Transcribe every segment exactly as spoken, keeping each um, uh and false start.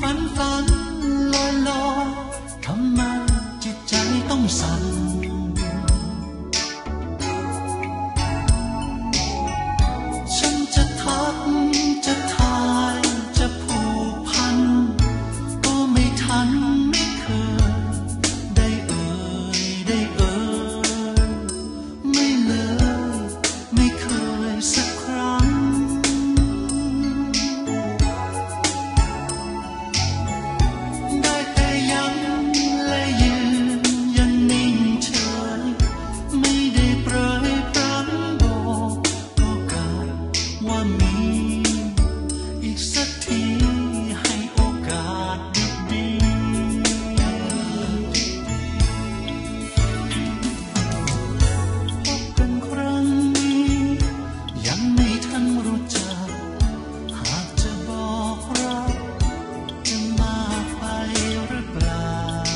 ฝันฝันลอยลอยทำไมจิตใจต้องสั่นฉันจะทักจะทายจะผูกพันก็ไม่ทันไม่เคยได้เอ่ยได้เอ่ยไม่เลยไม่เคยสักครั้งได้แต่ย้ำและยืนยันนิ่งเฉยไม่ได้เปรยปรานบอกโอกาสว่ามีอีกสักทีให้โอกาสดีๆพบกันครั้งนี้ยังไม่ทันรู้จักหากจะบอกรักจะมากไปหรือเปล่า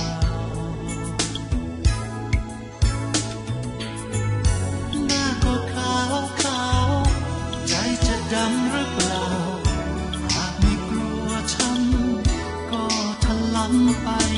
หน้าก็ขาวขาวใจจะดำหรือเปล่าหากไม่กลัวช้ำก็ทะล้ำไป